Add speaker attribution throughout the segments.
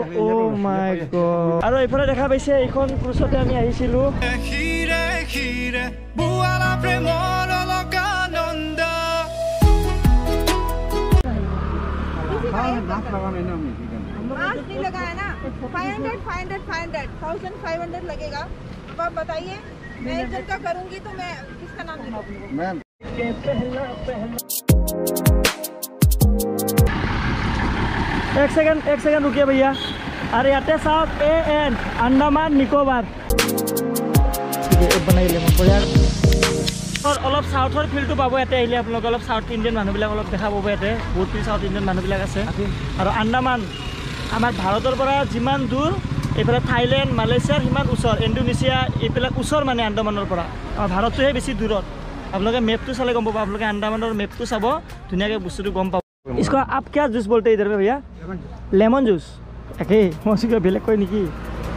Speaker 1: Oh my god. আৰু এইফালে দেখা পাইছে এইখন ক্ৰুজতে আমি আহিছিলো।
Speaker 2: मास्क नहीं लगाया ना 500 लगेगा। अब आप बताइए मैं एक जन का करूंगी तो मैं किसका नाम दूंगा मैम?
Speaker 1: एक सेकंड रुकिए भैया। अरे याते साहब AN अंडमान निकोबार बनाइले बढ़िया। और अलग साउथर फिल्ड पाब इतने आइले आप अलग साउथ इंडियन मानुबिलाक अलग देखा पाब इतने बहुत साउथ इंडियन मानुबिलाक आछे। और अंडमान आमार भारतर परा जिमान दूर এইফালে থাইলেণ্ড মালয়েছিয়াৰ সিমান ওচৰ ইণ্ডোনেছিয়া এইবিলাক ওচৰ মানে আন্দামানৰ পৰা আমাৰ ভাৰতটোহে বেছি দূৰত। আপোনালোকে মেপটো চালে গম পাব। আপোনালোকে আন্দামানৰ মেপটো চাব ধুনীয়াকৈ বস্তুটো গম পাব। इसको आप क्या जूस बोलते हैं इधर में भैया? Lemon juice. एके मौसी का बेलेग कोई निकी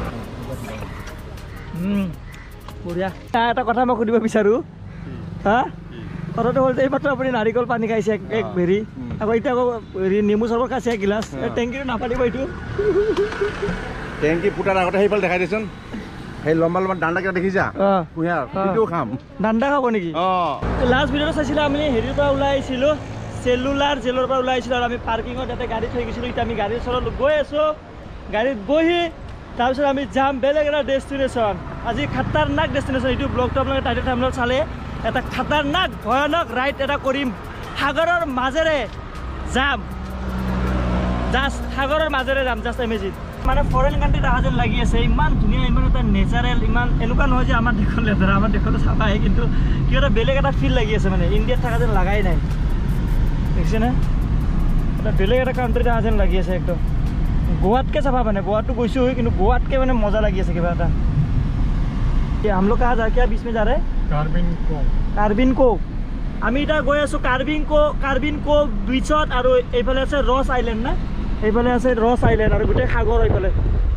Speaker 1: बढ़िया। এটা কথা মই সুধিব বিচাৰো হা কথাটো হ'ল এই মাত্ৰ আপুনি নাৰিকল পানী খাইছে এক ভেৰি আকৌ এতিয়া আকৌ নেমু চৰবত খাইছে এক গিলাচ টেংকিটো নাপালিব এইটো
Speaker 3: টেংকি পুটাৰ আগতে সেইফালে দেখাই দিচোন। সেই লম্বা লম্বা ডাণ্ডা কেইটা দেখিছা? কুঁহিয়াৰ সেইটো খাম।
Speaker 1: ডাণ্ডা খাব নেকি? লাষ্ট ভিডিঅ'টো চাইছিলে আমি হেৰিৰ পৰা ওলাই আহিছিলোঁ চেলুলাৰ জেলৰ পৰা ওলাই আহিছিলোঁ আৰু আমি পাৰ্কিঙত ইয়াতে গাড়ী থৈ গৈছিলোঁ। এতিয়া আমি গাড়ীৰ ওচৰত গৈ আছোঁ। গাড়ীত বহি তাৰপিছত আমি যাম বেলেগ এটা ডেষ্টিনেশ্যন। আজি খাতাৰনাক ডেষ্টিনেশ্যন। এইটো ব্লগটো আপোনালোকে টাইটেল থাম্বনেইলত চালে এটা খাতাৰনাক ভয়ানক ৰাইড এটা কৰিম। সাগৰৰ মাজেৰে যাম। জাষ্ট সাগৰৰ মাজেৰে যাম। জাষ্ট ইমেজিন মানে ফৰেন কাণ্ট্ৰিত অহা যেন লাগি আছে। ইমান ধুনীয়া ইমান এটা নেচাৰেল ইমান এনেকুৱা নহয় যে আমাৰ দেশত লেতেৰা। আমাৰ দেশতো চাফাই কিন্তু কিয় এটা বেলেগ এটা ফিল লাগি আছে মানে ইণ্ডিয়াত থকা যেন লাগাই নাই। দেখিছেনে এটা বেলেগ এটা কাণ্ট্ৰিত অহা যেন লাগি আছে একদম। গোৱাতকৈ চাফা মানে গোৱাটো গৈছোঁ কিন্তু গোৱাতকৈ মানে মজা লাগি আছে কিবা এটা। हम लोग कहाँ जा क्या बीच में जा रहे हैं? कार्बिन को আমি এটা গৈ আছোঁ कार्बिन को बीचत আৰু এইফালে আছে ৰছ আইলেণ্ড না এইফালে আছে ৰছ আইলেণ্ড আৰু গোটেই সাগৰ এইফালে।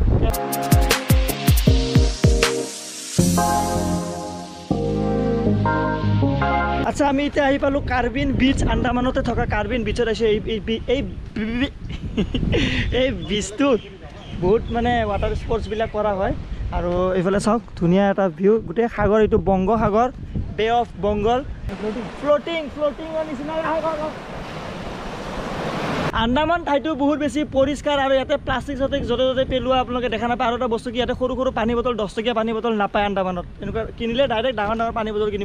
Speaker 1: আচ্ছা আমি এতিয়া আহি পালোঁ कार्बिन बीच আন্দামানতে থকা कार्बिन बीचত আছোঁ। এই बीचটোত বহুত মানে ৱাটাৰ স্পৰ্টছবিলাক কৰা হয় আৰু এইফালে চাওক ধুনীয়া এটা ভিউ গোটেই সাগৰ। এইটো বংগোসাগৰ বে অফ বেংগল ফ্লোটিং নিচিনা। আন্দামান ঠাইটো বহুত বেছি পৰিষ্কাৰ আৰু ইয়াতে প্লাষ্টিক য'তে ত'তে পেলোৱা আপোনালোকে দেখা নাপায়। আৰু এটা বস্তু কি ইয়াতে সৰু পানী বটল 10 টকীয়া পানী বটল নাপায় আন্দামানত। এনেকুৱা কিনিলে ডাইৰেক্ট ডাঙৰ পানী বটল কিনিব।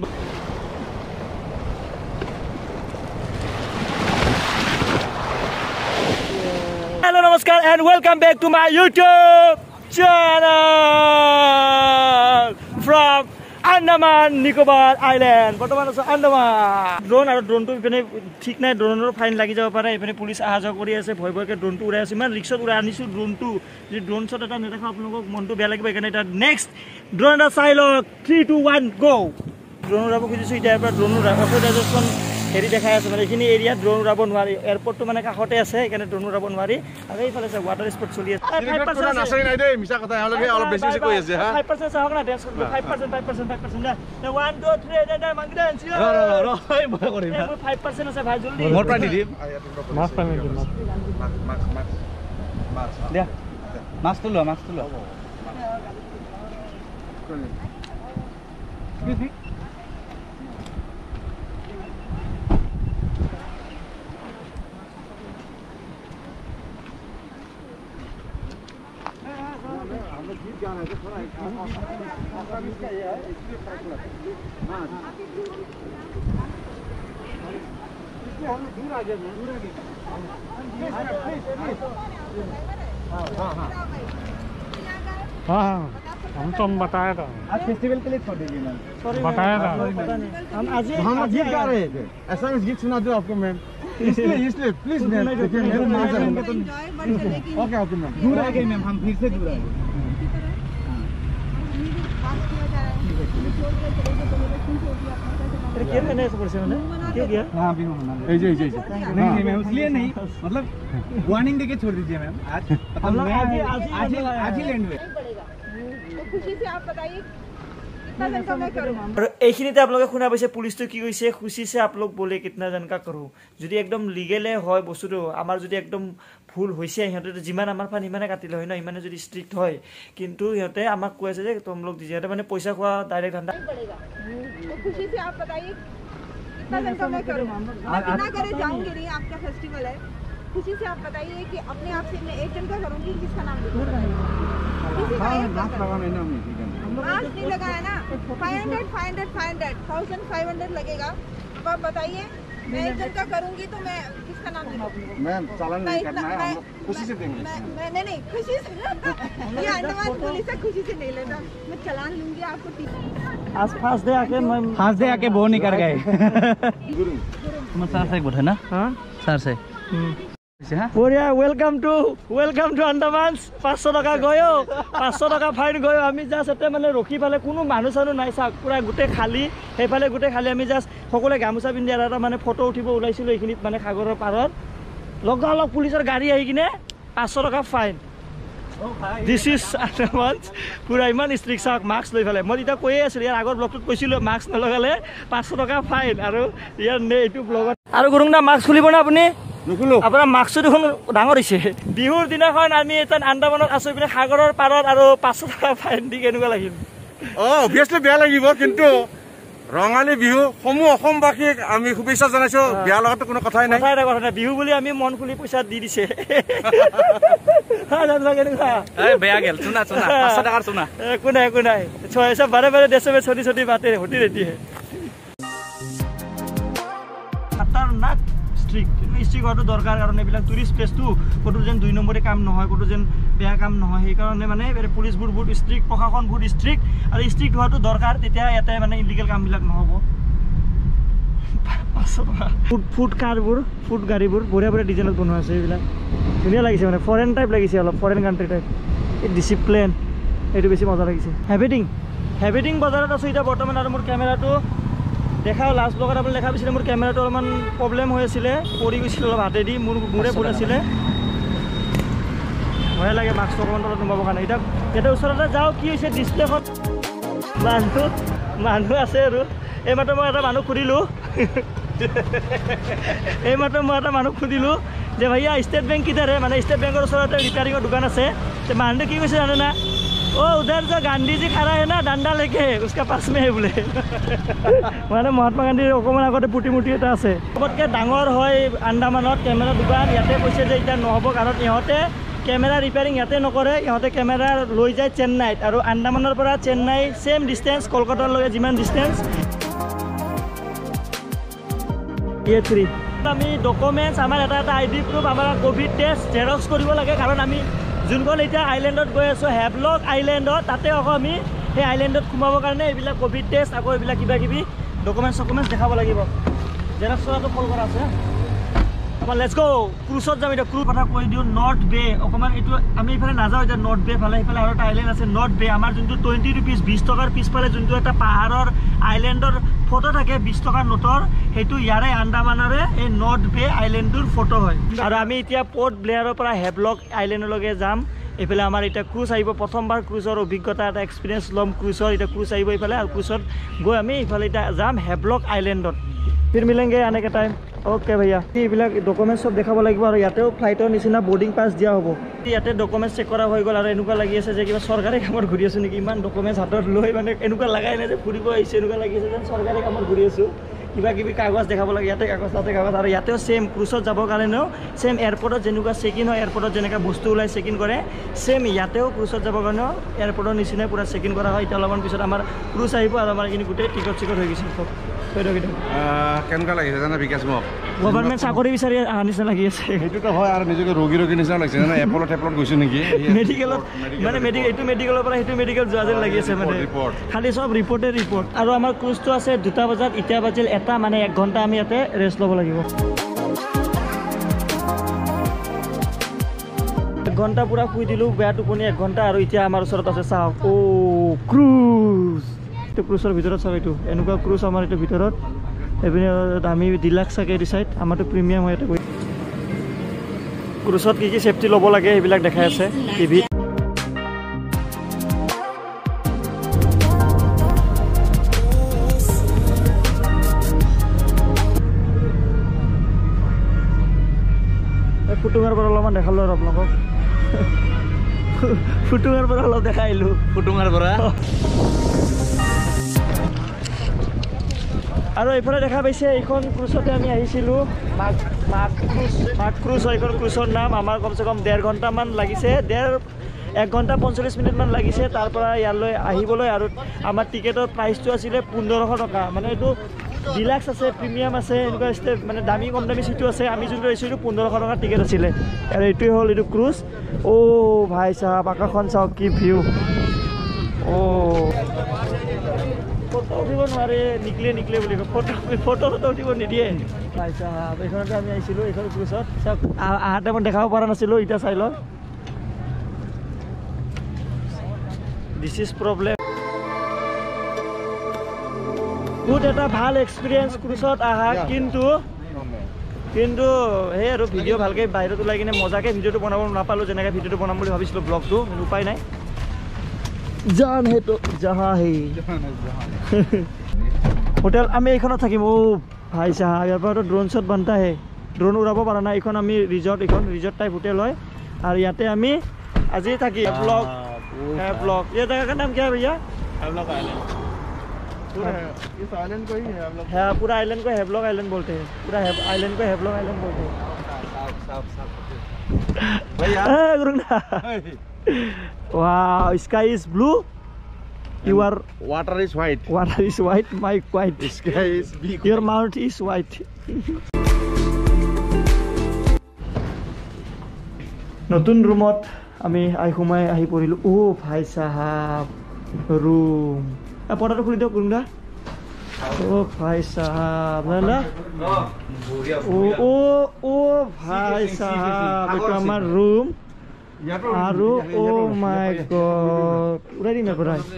Speaker 1: Hello, namaskar and welcome back to my YouTube channel from Andaman Nicobar Island. বৰ্তমান আছো আন্দামান। ড্ৰোন আৰু ড্ৰোনটো ইপিনে ঠিক নাই। ড্ৰোনৰ ফাইন লাগি যাব পাৰে। ইপিনে পুলিচ অহা যোৱা কৰি আছে। ভয়কৈ ড্ৰোনটো উৰাই আছে। ইমান ৰিক্সত উৰাই আনিছোঁ ড্ৰোনটো। যদি ড্ৰোন শ্বট এটা নেদেখা আপোনালোকক মনটো বেয়া লাগিব। সেইকাৰণে এটা নেক্সট ড্ৰোন এটা চাই লওক। 3, 2, 1 গো। ড্ৰোন উৰাব খুজিছোঁ। এতিয়াৰ পৰা ড্ৰোন অথৰাইজেশ্যন হেৰি দেখাই আছে মানে এইখিনি এৰিয়াত ড্ৰোন উৰাব নোৱাৰি। এয়াৰপৰ্টটো মানে কাষতে আছে সেইকাৰণে ড্ৰোন উৰাব নোৱাৰি। আৰু এইফালে আছে ৱাটাৰ স্পৰ্ট চলি আছে। 5% চাওক না 5% 1 2 3 মাংগিদা আনছি 5% আছে ভাই জলদি মোৰ পৰা দি দিম। মাছ পাই নেকি? মাছ দিয়া মাছটো ল जाना है तो थोड़ा आपका मिस का ये है इसलिए फर्क लगता है। इसलिए हम दूर आ गए हाँ हम तो बताया था आज फेस्टिवल के लिए छोड़ दीजिए मैम। सॉरी बताया था हम आज गीत गा रहे थे। ऐसा में गीत सुना दो आपको मैम। इसलिए प्लीज मैम देखिए मेरे मां से ओके मैम दूर आ गए मैम। हम फिर से दूर आ गए। क्या मैंने ऐसा पर्सन है क्या किया? हाँ भी जी नहीं मैम इसलिए नहीं मतलब वार्निंग देके छोड़ दीजिए मैम। आज ही लैंड में
Speaker 2: खुशी से आप बताइए कितना जन का मैं करूँ
Speaker 1: और এইখিনিতে আপোনালোকে শুনা পাইছে পুলিচটো কি কৈছে খুচিছে আপোনালোক বলে কিतना जन का करो যদি একদম লিগেলে হয় বস্তুটো আমাৰ যদি একদম ভুল হৈছে ইহঁতে যিমান আমাৰ ফান ইমানে কাটিলে হয় না ইমানে যদি ষ্ট্ৰিক্ট হয় কিন্তু ইহঁতে আমাক কৈ আছে যে তোমলোক যিহেতু মানে পইচা খোৱা ডাইৰেক্ট ধান্দা
Speaker 2: तो खुशी से आप बताइए कितना जन का मैं करूँ मैं बिना करे जाऊंगी नहीं आपका फेस्टिवल है खुशी से आप बताइए कि अपने आप से मैं एक जन का करूंगी किसका नाम किसी का एक जन का मास्क नहीं लगाया ना 500 लगेगा अब आप बताइए मैं एक जन का करूंगी तो मैं किसका नाम दूंगी
Speaker 3: मैम चालान नहीं करना है हम लोग खुशी से देंगे
Speaker 2: मैं नहीं खुशी से ये अंडमान पुलिस से खुशी से नहीं लेता मैं चालान लूंगी आपको
Speaker 1: आज फास्ट डे आके मैं
Speaker 4: फास्ट डे आके वो नहीं कर गए सर से गुड है ना
Speaker 1: हाँ
Speaker 4: सर से
Speaker 1: বঢ়িয়া ওয়েলকাম টু আন্দামানস 500 টাকা গয়ো 500 টাকা ফাইন গয়ো আমি জাস্ট এতে মানে ৰখি পালে কোনো মানুহ চানো নাই চাক পুৰা গুটে খালি সেইফালে গুটে খালি আমি জাস্ট সকলে গামোচা পিন্ধি এটা মানে ফটো উঠিব ওলাইছিলো এইখিনিত মানে সাগৰৰ পাৰত লগালগ পুলিচৰ গাড়ী আহি কিনে 500 টাকা ফাইন দিস ইজ আন্দামানস পুৰা ইমান ষ্ট্ৰিক্ট চাক মাস্ক লৈ ফেলে মই এতিয়া কৈয়ে আছিলো ইয়াৰ আগৰ ব্লগটোত কৈছিলো মাস্ক নলগালে 500 টাকা ফাইন আৰু ইয়াৰ এইটো ব্লগত আৰু গুৰুংনা মাস্ক খুলিব না আপুনি আপোনাৰ মাস্কটো দেখোন ডাঙৰ হৈছে বিহুৰ দিনাখন আমি এটা আন্দামানত আছো পিনে সাগৰৰ পাৰত আৰু 500 টকা ফাইন দি কেনেকুৱা লাগিল
Speaker 3: অবভিয়াছলি বেয়া লাগিব কিন্তু ৰঙালী বিহু সমূহ অসমবাসীক আমি শুভেচ্ছা জনাইছো বেয়া লগাটো কোনো কথাই নাই
Speaker 1: কথা নাই বিহু বুলি আমি মন খুলি পইচা দি দিছে
Speaker 4: বেয়া গেল চুনা 500 টাকাৰ চুনা
Speaker 1: একো নাই ছয়সা বাৰে বাৰে দেশে ছোটি ছোটি বাতে হটি ৰেডি হে খতৰনাক ষ্ট্ৰিক্ট হোৱাটো দৰকাৰ কাৰণ এইবিলাক টুৰিষ্ট প্লেচটো ক'তো যেন 2 নম্বৰে কাম নহয় ক'তো যেন বেয়া কাম নহয় সেইকাৰণে মানে পুলিচবোৰ বহুত ষ্ট্ৰিক্ট প্ৰশাসন বহুত ষ্ট্ৰিক্ট আৰু ষ্ট্ৰিক্ট হোৱাটো দৰকাৰ তেতিয়া ইয়াতে মানে ইলিগেল কামবিলাক নহ'ব ফুড কাৰবোৰ ফুড গাড়ীবোৰ বঢ়িয়া বঢ়িয়া ডিজাইনত বনোৱা আছে এইবিলাক ধুনীয়া লাগিছে মানে ফৰেন টাইপ লাগিছে অলপ ফৰেন কাণ্ট্ৰি টাইপ এই ডিচিপ্লিন এইটো বেছি মজা লাগিছে হেভিটিং বজাৰত আছোঁ এতিয়া বৰ্তমান আৰু মোৰ কেমেৰাটো দেখাও লাষ্ট ব্লগত আপুনি দেখা পাইছিলে মোৰ কেমেৰাটো অলপমান প্ৰব্লেম হৈ আছিলে পৰি গৈছিল অলপ হাতেদি মূৰে ভুল আছিলে ভয় লাগে মাস্ক অকণমান তলত নোমাবৰ কাৰণে এতিয়া ওচৰতে যাওঁ কি হৈছে ডিছপ্লেখন মানুহ আছে আৰু এইমাত্ৰ মই এটা মানুহ সুধিলোঁ যে ভাইয়া ষ্টেট বেংক কিধাৰ হে মানে ষ্টেট বেংকৰ ওচৰতে ৰিপেয়াৰিঙৰ দোকান আছে মানুহটো কি কৈছে জানে না उधर जो गांधी जी खड़ा है ना डंडा लेके उसका पास में है बोले মানে মহাত্মা গান্ধীৰ অকমান আগতে পুটিমুটি এটা আছে সবতকে ডাঙৰ হয় আন্দামানত কেমেৰা দোকান ইয়াতে কৈছে যে এটা নহ'ব কাৰণ ইহঁতে কেমেৰা ৰিপেয়াৰিং ইয়াতে নকৰে ইহঁতে কেমেৰা লৈ যায় চেন্নাইত আৰু আন্দামানৰ পৰা চেন্নাই সেম ডিষ্টেঞ্চ কলকাতালৈকে যিমান ডিষ্টেঞ্চ আমি ডকুমেণ্টছ আমাৰ এটা আইডি প্ৰুফ আমাৰ কোভিড টেষ্ট জেৰক্স কৰিব লাগে কাৰণ আমি যোনখন এতিয়া আইলেণ্ডত গৈ আছোঁ হেভলক আইলেণ্ডত তাতে আকৌ আমি সেই আইলেণ্ডত সোমাবৰ কাৰণে এইবিলাক কোভিড টেষ্ট আকৌ এইবিলাক কিবা কিবি ডকুমেণ্টছ দেখাব লাগিব জেৰক্স কৰাটো কল কৰা আছে আমাৰ লেটছ গ' ক্ৰুজত যাম এতিয়া ক্ৰুজ কথা কৈ দিওঁ নৰ্থ বে অকণমান এইটো আমি এইফালে নাযাওঁ এতিয়া নৰ্থ বে ফালে সেইফালে আৰু এটা আইলেণ্ড আছে নৰ্থ বে আমাৰ যোনটো 20 ৰুপিজ 20 টকাৰ পিছফালে যোনটো এটা পাহাৰৰ আইলেণ্ডৰ ফটো থাকে 20 টকাৰ নোটৰ সেইটো ইয়াৰে আন্দামানৰে এই নৰ্থ বে আইলেণ্ডটোৰ ফটো হয় আৰু আমি এতিয়া পৰ্ট ব্লেয়াৰৰ পৰা হেভলক আইলেণ্ডলৈকে যাম এইফালে আমাৰ এতিয়া ক্ৰুজ আহিব প্ৰথমবাৰ ক্ৰুজৰ অভিজ্ঞতা এটা এক্সপিৰিয়েঞ্চ ল'ম ক্ৰুজৰ এতিয়া ক্ৰুজ আহিব এইফালে আৰু ক্ৰুজত গৈ আমি এইফালে এতিয়া যাম হেভলক আইলেণ্ডত ফিৰ মিলেংগে আনে কে টাইম ओके भैया এইবিলাক ডকুমেণ্টছ সব দেখাব লাগিব আৰু ইয়াতেও ফ্লাইটৰ নিচিনা বোৰ্ডিং পাছ দিয়া হ'ব ইয়াতে ডকুমেণ্টছ চেক কৰা হৈ গ'ল আৰু এনেকুৱা লাগি আছে যে কিবা চৰকাৰী কামত ঘূৰি আছোঁ নেকি ইমান ডকুমেণ্টছ হাতত লৈ মানে এনেকুৱা লাগাই নাই যে ফুৰিব আহিছে এনেকুৱা লাগিছে যেন চৰকাৰী কামত ঘূৰি আছোঁ কিবা কিবি কাগজ দেখাব লাগে ইয়াতে কাগজ তাতে কাগজ আৰু ইয়াতেও সেম ক্ৰুজত যাবৰ কাৰণেও সেম এয়াৰপৰ্টত যেনেকুৱা চেক ইন হয় এয়াৰপৰ্টত যেনেকুৱা বস্তু ওলাই চেক ইন কৰে সেম ইয়াতেও ক্ৰুজত যাবৰ কাৰণেও এয়াৰপৰ্টৰ নিচিনাই পুৰা চেক ইন কৰা হয় এতিয়া অলপমান পিছত আমাৰ ক্ৰুজ আহিব আৰু আমাৰ এইখিনি গোটেই টিকট চিকট হৈ গৈছে চব
Speaker 3: কেনেকুৱা লাগিছে জানা বিকাশ মোক
Speaker 1: গভৰ্ণমেণ্ট চাকৰি বিচাৰি অহা নিচিনা লাগি আছে
Speaker 3: সেইটোতো হয় আৰু নিজকে ৰোগী নিচিনা লাগিছে জানা এপলত গৈছোঁ নেকি
Speaker 1: মেডিকেলত মানে এইটো মেডিকেলৰ পৰা সেইটো মেডিকেল যোৱা যেন লাগি আছে মানে খালি চব ৰিপৰ্ট আৰু আমাৰ ক্ৰুজটো আছে 2টা বজাত এতিয়া বাজিল 1টা মানে 1 ঘণ্টা আমি ইয়াতে ৰেষ্ট ল'ব লাগিব 1 ঘণ্টা পুৰা শুই দিলোঁ বেয়া টোপনি 1 ঘণ্টা আৰু এতিয়া আমাৰ ওচৰত আছে চাওক ক্ৰুজ এইটো ক্ৰুজৰ ভিতৰত চাওক এইটো এনেকুৱা ক্ৰুজ আমাৰ এইটো ভিতৰত এইপিনে আমি ডিলাক্স চাগে এইটো চাইড আমাৰতো প্ৰিমিয়াম হয় ইয়াতে গৈ ক্ৰুজত কি চেফটি ল'ব লাগে সেইবিলাক দেখাই আছে টিভিত ফুটুঙাৰ পৰা অলপমান দেখালোঁ আৰু আপোনালোকক ফুটুঙাৰ পৰা অলপ দেখাই আহিলোঁ
Speaker 4: ফুটুঙাৰ পৰা
Speaker 1: আৰু এইফালে দেখা পাইছে এইখন ক্ৰুজতে আমি আহিছিলোঁ মাক ক্ৰুজ হয় এইখন ক্ৰুজৰ নাম আমাৰ কমচে কম 1.5 ঘণ্টামান লাগিছে 1 ঘণ্টা 45 মিনিটমান লাগিছে তাৰ পৰা ইয়ালৈ আহিবলৈ আৰু আমাৰ টিকেটৰ প্ৰাইচটো আছিলে 1500 টকা মানে এইটো ডিলাক্স আছে প্ৰিমিয়াম আছে এনেকুৱা ষ্টেপ মানে দামী কম দামী চিটো আছে আমি যোনটো আহিছিলোঁ 1500 টকাৰ টিকেট আছিলে আৰু এইটোৱে হ'ল এইটো ক্ৰুজ ভাই চাহাব আকাশখন চাওক কি ভিউ ফটো উঠিব নোৱাৰে নিকলে বুলি কয় ফটো উঠিব নিদিয়ে ভাই চাহাব এইখনতে আমি আহিছিলোঁ এইখন ক্ৰুজত চাওক আহাৰ টাইমত দেখাব পৰা নাছিলোঁ এতিয়া চাই লওক দিছ ইজ প্ৰব্লেম বহুত এটা ভাল এক্সপিৰিয়েঞ্চ ক্ৰুজত আহা কিন্তু সেই আৰু ভিডিঅ' ভালকৈ বাহিৰত ওলাই কিনে মজাকৈ ভিডিঅ'টো বনাব নাপালোঁ যেনেকৈ ভিডিঅ'টো বনাম বুলি ভাবিছিলোঁ ব্লগটো উপায় নাই জান সেইটো জাহা হে হোটেল আমি এইখনত থাকিম ভাই চাহা ইয়াৰ পৰাতো ড্ৰোন শ্বট বানতা হে ড্ৰোন উৰাব পৰা নাই এইখন আমি ৰিজৰ্ট টাইপ হোটেল হয় আৰু ইয়াতে আমি আজি থাকি ব্লগ ये जगह का नाम क्या है भैया
Speaker 3: हेवलॉक आइलैंड इस आइलैंड को ही है
Speaker 1: पूरा आइलैंड को हेवलॉक आइलैंड बोलते हैं पूरा आइलैंड को हेवलॉक आइलैंड बोलते हैं
Speaker 3: भैया
Speaker 1: वाह sky is blue your
Speaker 3: water is white
Speaker 1: my white
Speaker 3: sky is big
Speaker 1: your mount is white নতুন ৰুমত আমি সোমাই আহি পৰিলোঁ ভাই চাহাব ৰুম পৰ্দাটো খুলি দিয়ক ৰুম দা ভাই চাহাব না ভাই চাহাব এইটো আমাৰ ৰুম আৰু মাই গড উৰাই দিম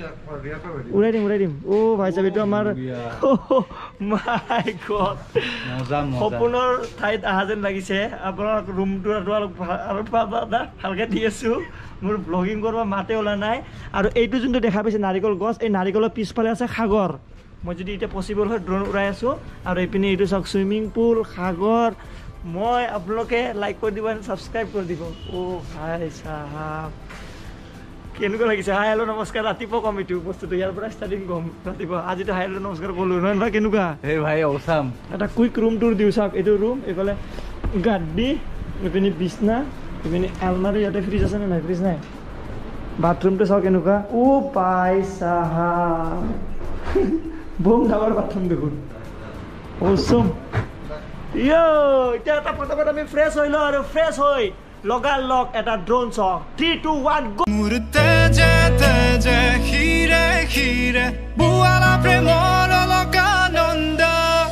Speaker 1: ভাই চাহাব এইটো আমাৰ মাই গড সপোনৰ ঠাইত অহা যেন লাগিছে আপোনাৰ ৰুমটো আৰু ভালকৈ দি আছোঁ মোৰ ব্লগিং কৰিব মাতে ওলা নাই আৰু এইটো যোনটো দেখা পাইছে নাৰিকল গছ এই নাৰিকলৰ পিছফালে আছে সাগৰ মই যদি এতিয়া পচিবল হয় ড্ৰোন উৰাই আছোঁ আৰু এইপিনে এইটো চাওক চুইমিং পুল সাগৰ মই আপোনালোকে লাইক কৰি দিব ছাবস্ক্ৰাইব কৰি দিব ভাই চাহাব কেনেকুৱা লাগিছে হাই হেল্ল' নমস্কাৰ ৰাতিপুৱা কম এইটো বস্তুটো ইয়াৰ পৰা ষ্টাৰ্টিং কম ৰাতিপুৱা আজিতো হাই হেল্ল' নমস্কাৰ ক'লোঁ নহয় নহয় কেনেকুৱা
Speaker 4: ভাই অসাম
Speaker 1: এটা কুইক ৰুম টুৰ দিওঁ চাওক এইটো ৰুম এইফালে গাড্ডি এইপিনে বিছনা এইপিনে আলমাৰি ইয়াতে ফ্ৰিজ আছে নে নাই ফ্ৰিজ নাই বাথৰুমটো চাওক কেনেকুৱা পাই চাহাব বম ডাঙৰ বাথৰুম দেখোন অ'চম এতিয়া এটা ফটাফট আমি ফ্ৰেছ হৈ লওঁ আৰু ফ্ৰেছ হৈ লগালগ এটা ড্ৰোন শ্বট 3 2 1 গো
Speaker 5: মুহূৰ্তে যে হিৰে হিৰে বুৱালা প্ৰেমৰ লগানন্দ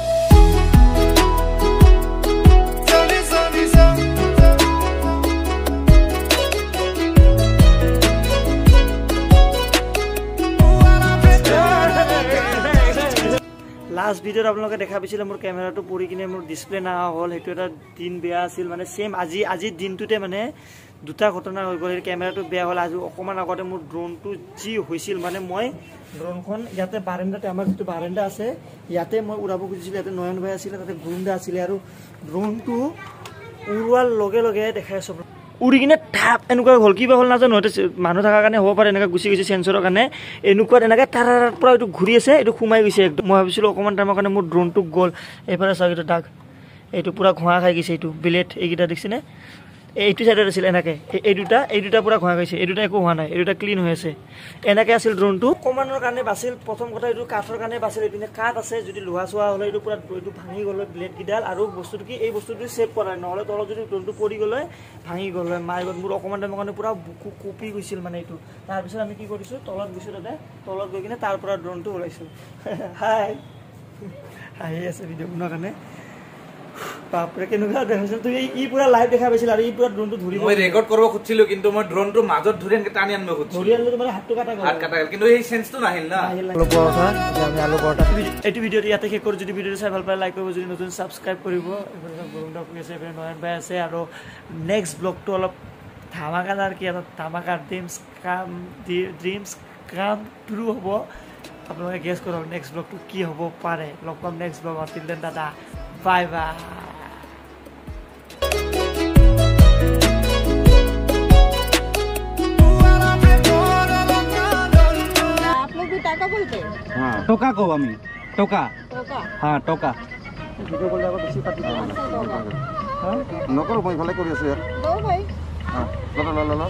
Speaker 1: লাষ্ট ভিডিঅ'ত আপোনালোকে দেখা পাইছিলে মোৰ কেমেৰাটো পৰি কিনে মোৰ ডিছপ্লে নহা হ'ল সেইটো এটা দিন বেয়া আছিল মানে ছেইম আজিৰ দিনটোতে মানে দুটা ঘটনা হৈ গ'ল কেমেৰাটো বেয়া হ'ল আজি অকণমান আগতে মোৰ ড্ৰোনটো যি হৈছিল মানে মই ড্ৰোনখন ইয়াতে বাৰাণ্ডাতে আমাৰ যিটো বাৰাণ্ডা আছে ইয়াতে মই উৰাব খুজিছিলোঁ ইয়াতে নয়ন ভাই আছিলে তাতে গুৰুন্দা আছিলে আৰু ড্ৰোনটো উৰোৱাৰ লগে লগে দেখাই আছোঁ উৰি কিনে ঠাপ এনেকুৱা হ'ল কিবা হ'ল নাজানো হয়তো মানুহ থকাৰ কাৰণে হ'ব পাৰে এনেকৈ গুচি গৈছে চেঞ্চৰৰ কাৰণে এনেকুৱা এনেকৈ তাৰ পৰা এইটো ঘূৰি আছে এইটো সোমাই গৈছে একদম মই ভাবিছিলোঁ অকণমান টাইমৰ কাৰণে মোৰ ড্ৰোনটো গ'ল এইফালে চাওক এইটো দাগ এইটো পূৰা ঘোঁহা খাই গৈছে এইটো ব্লেড এইকেইটা দেখিছেনে এইটো চাইডত আছিল এনেকৈ এই দুটা পূৰা ঘোঁহা খাইছে এই দুটা একো হোৱা নাই এই দুটা ক্লিন হৈ আছে এনেকৈ আছিল ড্ৰোনটো অকণমানৰ কাৰণে বাছিল প্ৰথম কথা এইটো কাঠৰ কাৰণে বাছিল এইপিনে কাঠ আছে যদি লোহা চোৱা হ'লে এইটো পূৰা এইটো ভাঙি গ'ল ব্লেডকেইডাল আৰু বস্তুটো কি এই বস্তুটো ছেভ কৰা নহ'লে তলত যদি ড্ৰোনটো পৰি গ'লে ভাঙি গ'ল হয় মাৰি গ'ল মোৰ অকণমান টাইমৰ কাৰণে পূৰা বুকু কঁপি গৈছিল মানে এইটো তাৰপিছত আমি কি কৰিছোঁ তলত গৈছোঁ তাতে তলত গৈ কিনে তাৰ পৰা ড্ৰোনটো ওলাইছোঁ হাই হাঁহি আছে ভিডিঅ' বনোৱাৰ কাৰণে বাপৰে কেনেকুৱা দেখাইছিল তুই ই পুৰা লাইভ দেখা পাইছিল আৰু ই পুৰা ড্ৰোনটো ধৰিব
Speaker 4: মই ৰেকৰ্ড কৰিব খুজিছিলোঁ কিন্তু মই ড্ৰোনটো মাজত ধৰি এনেকৈ টানি আনিব খুজিছিলোঁ
Speaker 1: ধৰি আনিলে তোমাৰ হাতটো কাটা গ'ল
Speaker 4: কিন্তু এই চেঞ্চটো নাহিল না
Speaker 1: আলু পৰঠা এইটো ভিডিঅ'টো ইয়াতে শেষ কৰোঁ যদি ভিডিঅ'টো চাই ভাল পায় লাইক কৰিব যদি নতুন ছাবস্ক্ৰাইব কৰিব এইফালে গৰুণ্ডা কৰি আছে এইফালে নয়ন ভাই আছে আৰু নেক্সট ব্লগটো অলপ ধামাকাদাৰ কি এটা ধামাকাৰ ড্ৰিমছ কাম ট্ৰু হ'ব আপোনালোকে গেছ কৰক নেক্সট ব্লগটো কি হ'ব পাৰে লগ পাম নেক্সট ব্লগত টিল দেন দাদা বাই বাই
Speaker 2: फिर टाका बोलते हैं
Speaker 3: হ্যাঁ
Speaker 4: टोका को আমি टोका
Speaker 2: तो का
Speaker 4: हाँ टोका
Speaker 1: ভিডিঅ' কল আকৌ বেছি পাতি
Speaker 2: अच्छा होगा
Speaker 3: নকৰো মই ভালে কৰি আছো ইয়াত
Speaker 2: दो भाई
Speaker 3: ল ল ল ল